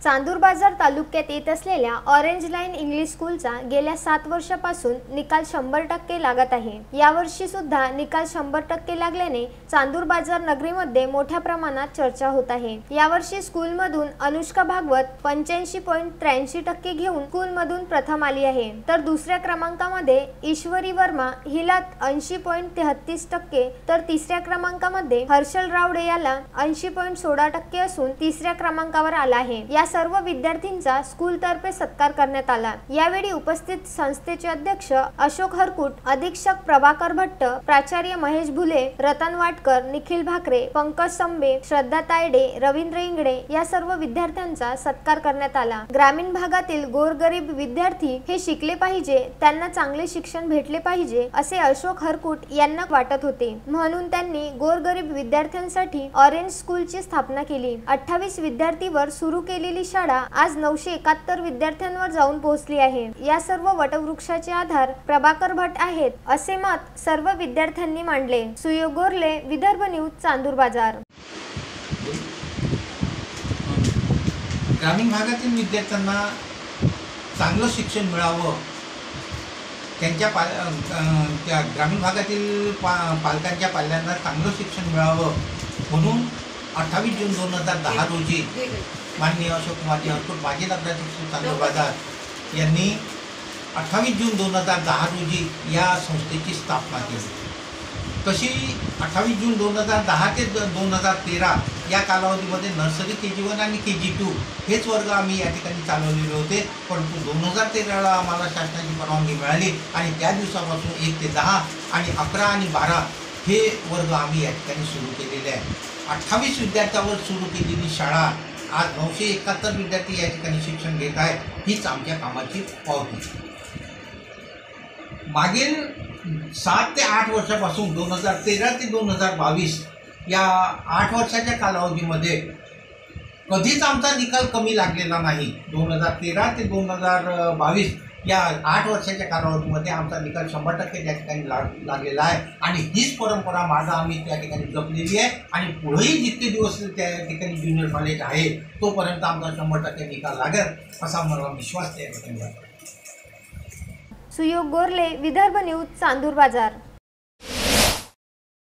चांदूर बाजार तालुक्यात येत असलेल्या ऑरेंज लाईन इंग्लिश स्कूलचा गेल्या 7 वर्षापासून निकाल 100% लागत आहे। यावर्षी सुद्धा निकाल 100% लागल्याने चांदूर बाजार नगरीमध्ये मोठ्या प्रमाणात चर्चा होत आहे। यावर्षी स्कूलमधून अनुष्का भागवत 85.83% घेऊन स्कूलमधून प्रथम आली आहे, तर दुसऱ्या क्रमांकामध्ये ईश्वरी वर्मा हिला 80.33%, तर तिसऱ्या क्रमांकामध्ये हर्षल रावडे याला 80.16% असून तिसऱ्या क्रमांकावर आला आहे। या सर्व विद्यार्थ्यांचा स्कूल तर्फे सत्कार करण्यात आला। यावेळी उपस्थित संस्थेचे अध्यक्ष अशोक हरकुट, अधीक्षक प्रभाकर भट्ट, प्राचार्य महेश भुले, रतन वाटकर, निखिल भाकरे, पंकज संबे, श्रद्धा तायडे, रवींद्र इंगडे या सर्व विद्यार्थ्यांचा सत्कार करण्यात आला। ग्रामीण भागातील गोरगरीब विद्यार्थी हे शिकले पाहिजे, त्यांना चांगले शिक्षण भेटले पाहिजे असे अशोक हरकुट यांना वाटत होते, म्हणून त्यांनी गोरगरीब विद्यार्थ्यांसाठी ऑरेंज स्कूलची स्थापना केली। 28 विद्यार्थीवर सुरू केलेली शाळा आज 971 विद्यार्थ्यांवर जाऊन पोहोचली आहे। या सर्व वटवृक्षाचे आधार प्रभाकर भट्ट आहेत असे मत सर्व विद्यार्थ्यांनी मांडले। सुयोग गोरले, विदर्भ न्यूज, चांदूर बाजार। ग्रामीण भागातील विद्यार्थ्यांना चांगलं शिक्षण मिळावं, त्या ग्रामीण भागातील पालकांच्या पाल्यांना चांगलं शिक्षण मिळावं म्हणून 28 जून 2010 रोजी माननीय अशोक कुमार हरकुट, माजी नगराध्यक्ष चांदूर बाजार यांनी 28 जून 2010 रोजी या संस्थेची स्थापना केली। तशी 28 जून 2010 ते 2013 या कालावधीमध्ये नर्सरी KG1 आणि KG2 हेच वर्ग आम्ही या ठिकाणी चालवलेले होते, परंतु 2013ला आम्हाला शासनाची परवानगी मिळाली आणि त्या दिवसापासून 1 ते 10 आणि 11 आणि 12 हे वर्ग आम्ही या ठिकाणी सुरू केलेले आहे। 28 विद्यार्थ्यांवर सुरू केलेली शाळा आज 971 विद्यार्थी या ठिकाणी शिक्षण घेत आहे, हीच आमच्या कामाची पावती। मागील 7 ते 8 वर्षापासून 2013 ते 2022 या 8 वर्षाच्या कालावधीमध्ये कधीच आमचा निकाल कमी लागलेला नाही। 2013 ते 2022 या 8 वर्षाच्या कालावधीमध्ये आमचा निकाल 100% त्या ठिकाणी लागलेला आहे आणि हीच परंपरा माझा आम्ही त्या ठिकाणी जपलेली आहे आणि पुढेही जितके दिवस त्या ठिकाणी ज्युनियर कॉलेज आहे तोपर्यंत आमचा 100% निकाल लागेल असा मला विश्वास त्या ठिकाणी आहे। सुयोग गोरले, विदर्भ न्यूज, चांदूर बाजार।